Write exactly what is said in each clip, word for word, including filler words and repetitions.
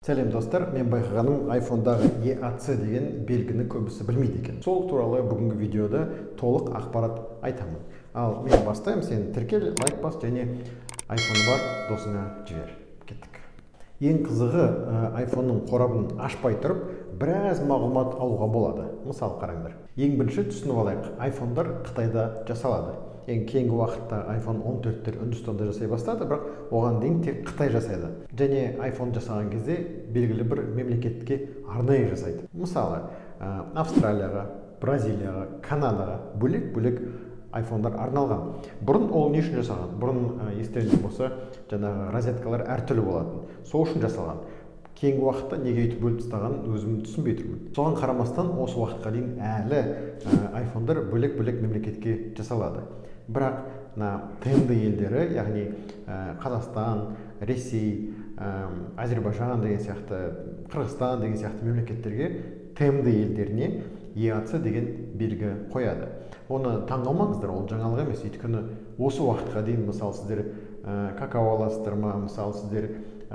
Сәлем достар, мен байқағаным айфондағы и а цэ деген белгіні көбісі білмейді екен. Сол туралы бүгінгі видеода толық ақпарат айтамын. Ал мен бастаймын, сен тіркел, лайк бас және айфоны бар досыңа жібер. Кеттік. Ең қызығы, айфонның қорабын ашпай тұрып, біраз мағлұмат алуға болады. Мысалы қараңдар. Ең бірінші түсініп алайық, айфондар Қытайда жасалады. Ең кейінгі уақытта айфон он төрттер Үндістанда жасай бастады, бірақ оған дейін тек Қытай жасайды. Және айфон жасаған кезде белгілі бір мемлекетке арнайы жасайды. Мысалы, Австралияға, Бразилияға, Канадаға бөлек-бөлек айфондар арналған. Бұрын ол не үшін жасаған? Бұрын естеріңізде болса, жаңағы розеткалар әртүрлі болатын. Сол үшін жасалған. Кейінгі уақытта неге өйтіп бөліп тастағанын өзім түсінбей тұрмын. Соған қарамастан осы уақытқа дейін әлі айфондар бөлек-бөлек мемлекетке жасалады. Бірақ тэ эм дэ елдері, яғни Қазақстан, Ресей, Әзербайжан деген сияқты, Қырғызстан деген сияқты мемлекеттерге тэ эм дэ елдеріне и а цэ деген белгі қояды. Оны таңғалмаңыздар, ол жаңалық емес. Өйткені осы уақытқа дейін, мысалы, сіздер какао аласыздар ма, мысалы, сіздер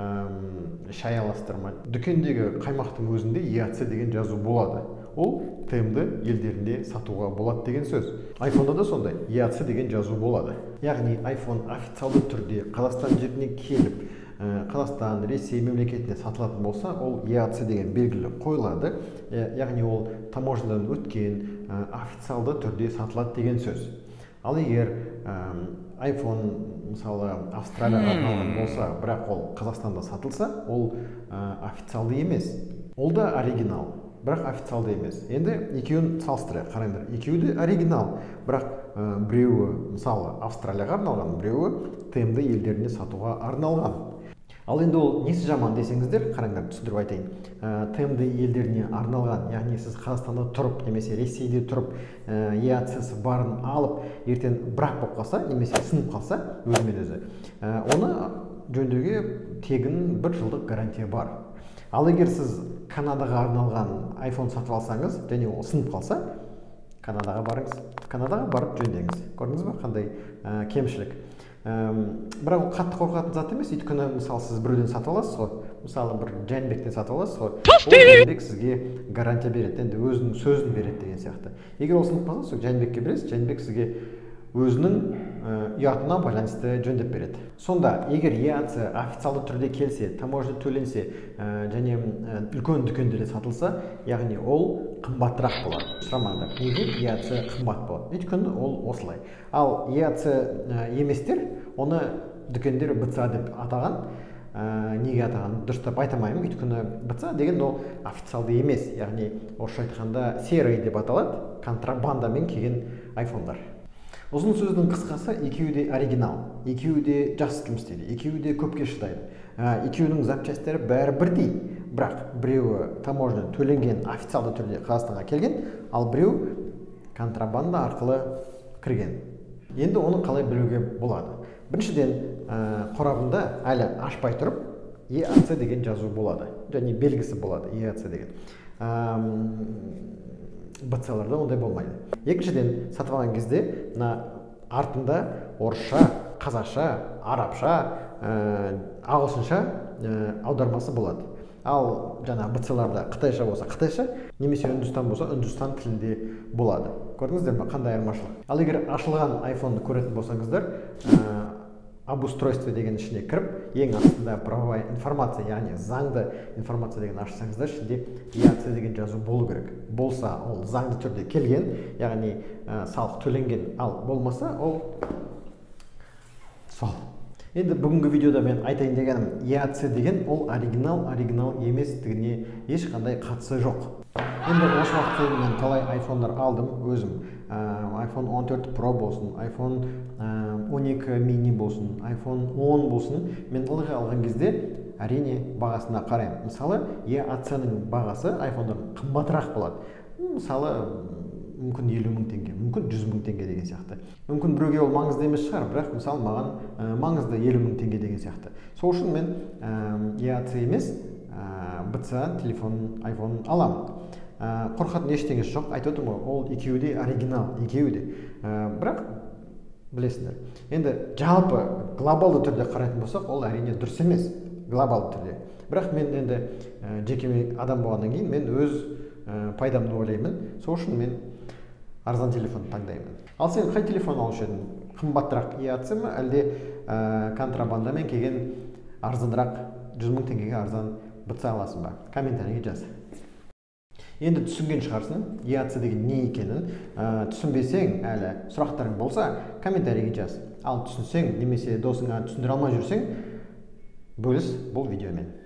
шай аласыздар ма, дүкендегі қаймақтың өзінде и а цэ деген жазу болады. Ол тэ эм дэ елдерінде сатуға болады деген сөз. Айфонда да сондай и а цэ деген жазу болады. Яғни айфон официалды түрде Қазақстан жеріне келіп, Қазақстан, Ресей мемлекетіне сатылатын болса, ол и а цэ деген белгілі қойылады. Яғни ол таможнядан өткен, официалды түрде сатылады деген сөз. Ал егер айфон, мысалы, Австралияға арналған болса, бірақ ол Қазақстанда сатылса, ол официалды емес. Ол да оригинал, бірақ официалды емес. Енді екеуін салыстырайық, қараңдар. Екеуі де оригинал, бірақ біреуі, мысалы, Австралияға арналған, біреуі тэ эм дэ елдеріне сатуға арналған. Ал енді ол несі жаман десеңіздер, қараңдар, түсіндіріп айтайын. тэ эм дэ елдеріне арналған, яғни сіз Қазақстанда тұрып, немесе Ресейде тұрып, и а цэ-сі барын алып, ертең бірақ болып қалса, немесе сынып қалса, өзімен өзі, оны жөндеуге тегін бір жылдық гарантия бар. Ал егер сіз Канадаға арналған айфон сатып алсаңыз, және ол сынып қалса, Канадаға барыңыз, Канадаға барып жөндеңіз. Көрдіңіз бе, қандай кемшілік? Бірақ ол қатты қорқатын зат емес. Өйткені, мысалы, сіз біреуден сатып аласыз ғой, мысалы, бір Жәнбектен сатып аласыз ғой, ол Жәнбек сізге гарантия береді, енді өзінің сөзін береді деген сияқты. Егер ол сынып қалса, сол Жәнбекке бересіз, Жәнбек сізге өзінің ұятына байланысты жөндеп береді. Сонда, егер и а цэ официалды түрде келсе, таможня төленсе, және үлкен дүкендерде сатылса, яғни ол қымбатырақ болады. Сұрамаңдар, неге и а цэ қымбат болады? Өйткені ол осылай. Ал и а цэ еместер, оны дүкендер бэ цэ а деп атаған. Неге атаған дұрыстап айтамаймын, өйткені бэ цэ а деген ол официалды емес, яғни орысша айтқанда серый деп аталады, контрабандамен келген айфондар. Ұзын сөздің қысқасы, екеуі де оригинал, екеуі де жақсы жұмыс істейді, екеуі де көпке шыдайды. Екеуінің запчастары бәрі бірдей, бірақ біреуі таможня төленген, официалды түрде Қазақстанға келген, ал біреу контрабанда арқылы кірген. Енді оны қалай білуге болады? Біріншіден, қорабында әлі ашпай тұрып, и а цэ деген жазу болады, және белгісі болады, и а цэ деген. бэ цэ-ларда ондай болмайды. Екіншіден, сатып алған кезде артында орысша, қазақша, арабша, ағылшынша аудармасы болады. Ал жаңа бэ цэ-ларда қытайша болса қытайша, немесе Үндістан болса Үндістан тілінде болады. Көрдіңіздер ме, қандай айырмашылық? Ал егер ашылған айфонды көретін болсаңыздар, обустройство деген ішіне кіріп, ең астында правовая информация, яғни заңды информация деген ашсаңыздар, ішінде и а цэ деген жазу болу керек. Болса, ол заңды түрде келген, яғни салық төленген, ал болмаса, ол сол. Енді бүгінгі видеода мен айтайын дегенім, и а цэ деген ол оригинал, оригинал еместігіне ешқандай қатысы жоқ. Енді осы уақытта мен талай айфондар алдым өзім. айфон он төрт про болсын, айфон он екі мини болсын, айфон он болсын, мен ылғи алған кезде әрине бағасына қараймын. Мысалы, и а цэ-нің бағасы айфондардың қымбатырақ болады. Мысалы, мүмкін елу мың теңге, мүмкін жүз мың теңге деген сияқты. Мүмкін біреуге ол маңызды емес шығар, бірақ мысалы маған маңызды елу мың теңге деген сияқты. Сол үшін мен и а цэ емес, бэ цэ телефон, айфон аламын. Қорқатын ештеңесі жоқ, айтып отырмын ғой, ол екеуі де оригинал, екеуі де. Бірақ білесіңдер. Енді жалпы глобалды түрде қарайтын болсақ, ол әрине дұрыс емес, глобалды түрде. бірақ мен енді жеке адам болғаннан кейін мен өз пайдамды ойлаймын, сол үшін мен арзан телефон таңдаймын. Ал сен қай телефон алушы едің? Қымбатырақ и а цэ ма, әлде контрабандамен келген арзанырақ жүз мың теңгеге арзан бэ цэ аласың ба? Комментарийге жаз. Енді түсінген шығарсың и а цэ деген не екенін. Түсінбесең, әлі сұрақтарың болса, комментарийге жаз. Ал түсінсең немесе досыңа түсіндіре алмай жүрсең, бөліс бұл видеомен.